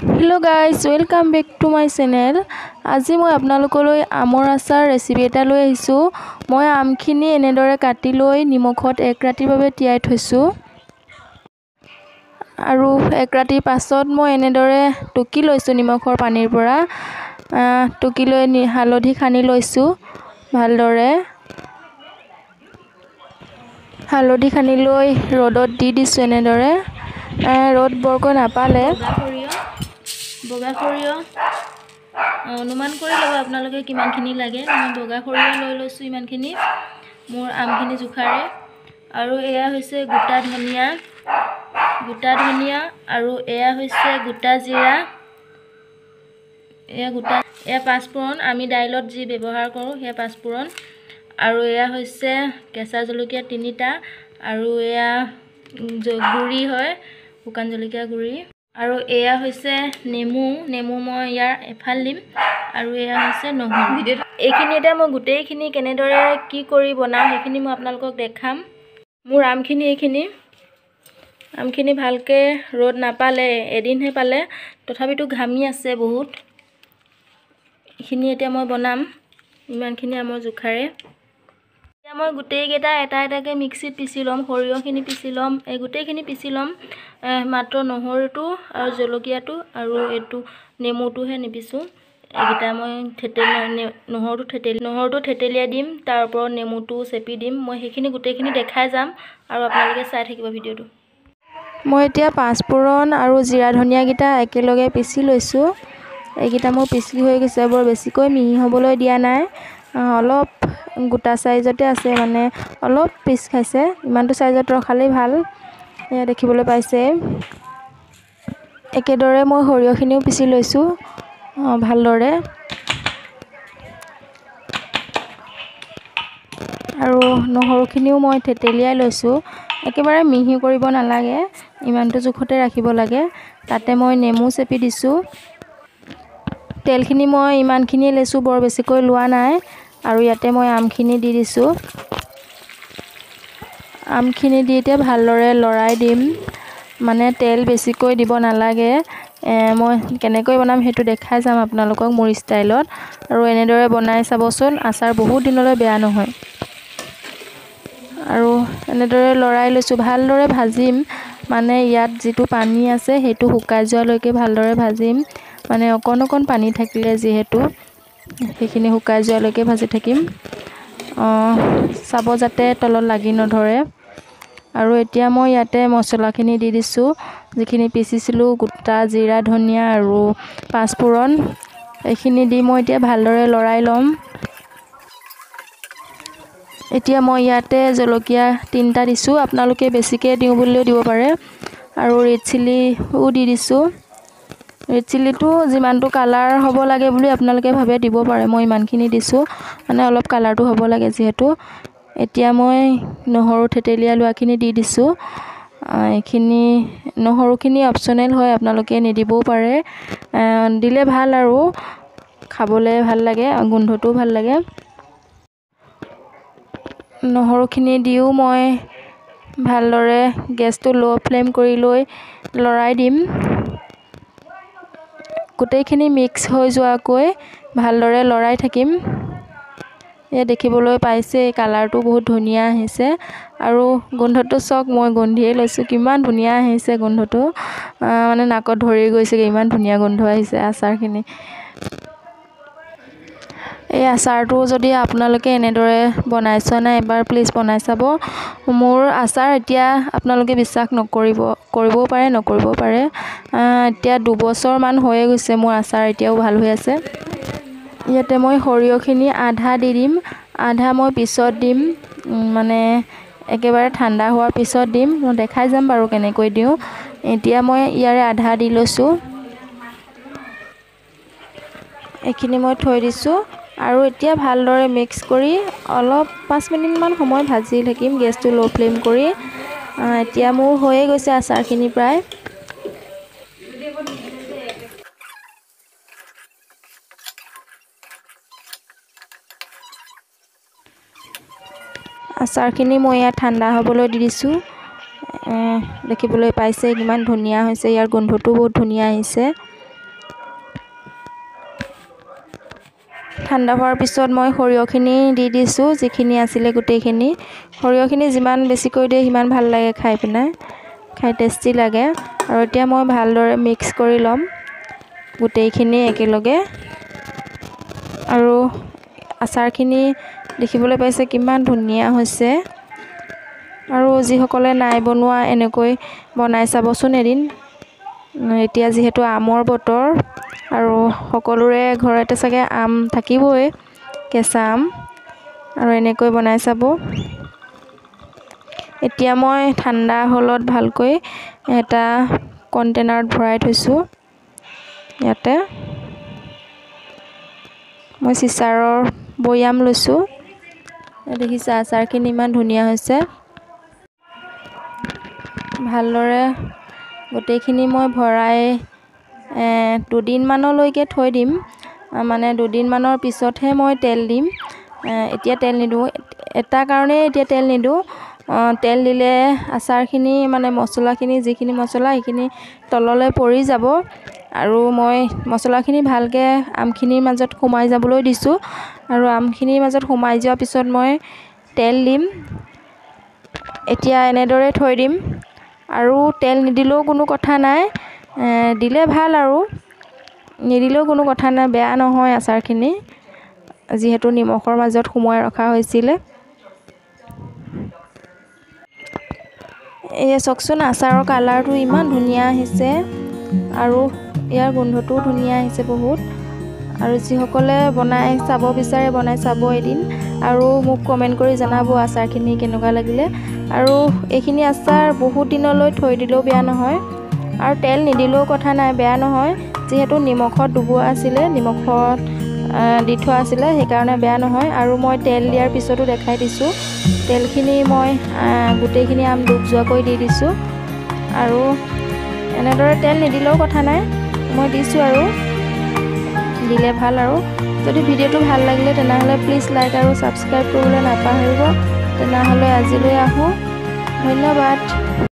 Hello guys, welcome back to my channel. আজি মই আপোনালোকলৈ আমৰ আচাৰ ৰেচিপি এটা লৈ আহিছো। মই আমখিনি এনেদৰে কাটি লৈ নিমখত এক ৰাতিৰ বাবে তিয়াই থৈছো। আৰু এক ৰাতিৰ পাছত মই এনেদৰে টুকি লৈছো নিমখৰ পানীৰ পৰা। টুকি লৈ হালধি খানি লৈছো ভালদৰে। হালধি খানি লৈ ৰ'দত দি দিছো এনেদৰে। ৰ'দ বৰকৈ নাপালে বগা সৰিয়হ অনুমান কৰি ল'ব আপোনালোকে কিমানখিনি লাগে। মই বগা সৰিয়হ লৈ লৈছো ইমানখিনি মোৰ আমখিনি জোখাৰে। আৰু এয়া হৈছে গোটা ধনিয়া আৰু এয়া হৈছে গোটা জিৰা, এয়া পাঁচফোৰণ, আমি দাইলত যি ব্যৱহাৰ কৰোঁ সেয়া পাঁচফোৰণ। আৰু এয়া হৈছে কেঁচা জলকীয়া 3টা আৰু এয়া গুড়ি হয় শুকান জলকীয়া গুড়ি। আৰু এয়া হৈছে নেমু মই ইয়াৰ এফাল দিম। আৰু এয়া হৈছে নহৰু। এইখিনি এতিয়া মই গোটেইখিনি কেনেদৰে কি কৰি বনাম সেইখিনি মই আপোনালোকক দেখাম। মোৰ আমখিনি ভালকৈ ৰ'দ নাপালে, এদিনহে পালে, তথাপিতো ঘামি আছে বহুত। এইখিনি এতিয়া মই বনাম ইমানখিনি আমৰ জোখাৰে। এতিয়া মই গোটেইকেইটা এটা এটাকৈ মিক্সিত পিচি ল'ম। সৰিয়হখিনি পিচি ল'ম, এই গোটেইখিনি পিচি ল'ম। মাত্ৰ নহৰুটো আৰু জলকীয়াটো আৰু এইটো নেমুটোহে নিপিছোঁ। এইকেইটা মই নহৰুটো থেতেলিয়াই দিম, তাৰ ওপৰত নেমুটো চেপি দিম। মই সেইখিনি গোটেইখিনি দেখাই যাম আৰু আপোনালোকে চাই থাকিব ভিডিঅ'টো। মই এতিয়া পাঁচফোৰণ আৰু জিৰা ধনিয়াকেইটা একেলগে পিচি লৈছোঁ। এইকেইটা মোৰ পিচি হৈ গৈছে, বৰ বেছিকৈ মিহি হ'বলৈ দিয়া নাই। অলপ গোটা চাইজতে আছে, মানে অলপ পিচ খাইছে। ইমানটো চাইজত ৰখালেই ভাল। এয়া দেখিবলৈ পাইছে। একেদৰে মই সৰিয়হখিনিও পিচি লৈছোঁ ভালদৰে। আৰু নহৰুখিনিও মই থেতেলিয়াই লৈছোঁ। একেবাৰে মিহি কৰিব নালাগে, ইমানটো জোখতে ৰাখিব লাগে। তাতে মই নেমু চেপি দিছোঁ। তেলখিনি মই ইমানখিনিয়ে লৈছোঁ, বৰ বেছিকৈ লোৱা নাই। আৰু ইয়াতে মই আমখিনি দি দিছোঁ। আমখিনি দি এতিয়া ভালদৰে লৰাই দিম, মানে তেল বেছিকৈ দিব নালাগে। মই কেনেকৈ বনাম সেইটো দেখাই যাম আপোনালোকক মোৰ ষ্টাইলত। আৰু এনেদৰে বনাই চাবচোন, আচাৰ বহুত দিনলৈ বেয়া নহয়। আৰু এনেদৰে লৰাই লৈছোঁ, ভালদৰে ভাজিম। মানে ইয়াত যিটো পানী আছে সেইটো শুকাই যোৱালৈকে ভালদৰে ভাজিম। মানে অকণ পানী থাকিলে যিহেতু সেইখিনি শুকাই যোৱালৈকে ভাজি থাকিম। চাব যাতে তলত লাগি নধৰে। আৰু এতিয়া মই ইয়াতে মছলাখিনি দি দিছোঁ, যিখিনি পিচিছিলোঁ, গোটা জিৰা ধনিয়া আৰু পাঁচফোৰণ। এইখিনি দি মই এতিয়া ভালদৰে লৰাই ল'ম। এতিয়া মই ইয়াতে জলকীয়া 3টা দিছোঁ, আপোনালোকে বেছিকৈ দিওঁ বুলিলেও দিব পাৰে। আৰু ৰেড চিলিও দি দিছোঁ। ৰেড চিলিটো যিমানটো কালাৰ হ'ব লাগে বুলি আপোনালোকে ভাবে দিব পাৰে। মই ইমানখিনি দিছোঁ, মানে অলপ কালাৰটো হ'ব লাগে যিহেতু। এতিয়া মই নহৰু থেতেলিয়াই লোৱাখিনি দি দিছোঁ। নহৰুখিনি অপশ্যনেল হয়, আপোনালোকে নিদিবও পাৰে। দিলে ভাল আৰু খাবলৈ ভাল লাগে, গোন্ধটোও ভাল লাগে। নহৰুখিনি দিও মই ভালদৰে গেছটো ল' ফ্লেম কৰি লৈ লৰাই দিম। গোটেইখিনি মিক্স হৈ যোৱাকৈ ভালদৰে লৰাই থাকিম। এয়া দেখিবলৈ পাইছে, কালাৰটো বহুত ধুনীয়া আহিছে। আৰু গোন্ধটো চাওক, মই গোন্ধিয়ে লৈছোঁ, কিমান ধুনীয়া আহিছে গোন্ধটো। মানে নাকত ধৰি গৈছেগৈ, ইমান ধুনীয়া গোন্ধ আহিছে আচাৰখিনি। এই আচাৰটো যদি আপোনালোকে এনেদৰে বনাই চোৱা নাই, এবাৰ প্লিজ বনাই চাব। মোৰ আচাৰ এতিয়া আপোনালোকে বিশ্বাস কৰিবও পাৰে, নকৰিবও পাৰে। এতিয়া 2 বছৰমান হৈয়ে গৈছে মোৰ আচাৰ, এতিয়াও ভাল হৈ আছে। ইয়াতে মই সৰিয়হখিনি আধা দি দিম, আধা মই পিছত দিম। মানে একেবাৰে ঠাণ্ডা হোৱাৰ পিছত দিম। মই দেখাই যাম বাৰু কেনেকৈ দিওঁ। এতিয়া মই ইয়াৰে আধা দি লৈছোঁ। এইখিনি মই থৈ দিছোঁ। আৰু এতিয়া ভালদৰে মিক্স কৰি অলপ 5 মিনিটমান সময় ভাজি থাকিম, গেছটো ল' ফ্লেম কৰি। এতিয়া মোৰ হৈয়ে গৈছে আচাৰখিনি প্ৰায়। আচাৰখিনি মই ইয়াত ঠাণ্ডা হ'বলৈ দি দিছোঁ। দেখিবলৈ পাইছে কিমান ধুনীয়া হৈছে, ইয়াৰ গোন্ধটো বহুত ধুনীয়া আহিছে। ঠাণ্ডা হোৱাৰ পিছত মই সৰিয়হখিনি দি দিছোঁ, যিখিনি আছিলে গোটেইখিনি। সৰিয়হখিনি যিমান বেছিকৈ দিয়ে সিমান ভাল লাগে খাই পিনে, খাই টেষ্টি লাগে। আৰু এতিয়া মই ভালদৰে মিক্স কৰি ল'ম গোটেইখিনি একেলগে। আৰু আচাৰখিনি দেখিবলৈ পাইছে কিমান ধুনীয়া হৈছে। আৰু যিসকলে নাই বনোৱা এনেকৈ বনাই চাবচোন এদিন। এতিয়া যিহেতু আমৰ বতৰ আৰু সকলোৰে ঘৰতে চাগে আম থাকিবই, কেঁচা আম, আৰু এনেকৈ বনাই চাব। এতিয়া মই ঠাণ্ডা হ'লত ভালকৈ এটা কণ্টেইনাৰত ভৰাই থৈছোঁ। ইয়াতে মই চিচাৰৰ বৈয়াম লৈছোঁ। দেখিছা আচাৰখিনি ইমান ধুনীয়া হৈছে। ভালদৰে গোটেইখিনি মই ভৰাই 2 দিনমানলৈকে থৈ দিম। মানে 2 দিনমানৰ পিছতহে মই তেল দিম। এতিয়া তেল নিদিওঁ, এটা কাৰণেই এতিয়া তেল নিদিওঁ। তেল দিলে আচাৰখিনি মানে মছলাখিনি, যিখিনি মছলা সেইখিনি তললৈ পৰি যাব। আৰু মই মছলাখিনি ভালকৈ আমখিনিৰ মাজত সোমাই যাবলৈ দিছোঁ। আৰু আমখিনিৰ মাজত সোমাই যোৱাৰ পিছত মই তেল দিম। এতিয়া এনেদৰে থৈ দিম। আৰু তেল নিদিলেও কোনো কথা নাই, দিলে ভাল আৰু নিদিলেও কোনো কথা নাই, বেয়া নহয় আচাৰখিনি, যিহেতু নিমখৰ মাজত সোমোৱাই ৰখা হৈছিলে। এই চাওকচোন আচাৰৰ কালাৰটো ইমান ধুনীয়া আহিছে আৰু ইয়াৰ গোন্ধটোও ধুনীয়া আহিছে বহুত। আৰু যিসকলে বনাই চাব বিচাৰে বনাই চাব এদিন, আৰু মোক কমেণ্ট কৰি জনাব আচাৰখিনি কেনেকুৱা লাগিলে। আৰু এইখিনি আচাৰ বহুত দিনলৈ থৈ দিলেও বেয়া নহয়, আৰু তেল নিদিলেও কথা নাই, বেয়া নহয়, যিহেতু নিমখত ডুবোৱা আছিলে, নিমখত দি থোৱা আছিলে, সেইকাৰণে বেয়া নহয়। আৰু মই তেল দিয়াৰ পিছতো দেখাই দিছোঁ, তেলখিনি মই গোটেইখিনি আম ডুব যোৱাকৈ দি দিছোঁ। আৰু এনেদৰে তেল নিদিলেও কথা নাই, মই দিছোঁ আৰু দিলে ভাল। আৰু যদি ভিডিঅ'টো ভাল লাগিলে তেনেহ'লে প্লিজ লাইক আৰু ছাবস্ক্ৰাইব কৰিবলৈ নাপাহৰিব। তেনেহ'লে আজিলৈ আহোঁ, ধন্যবাদ।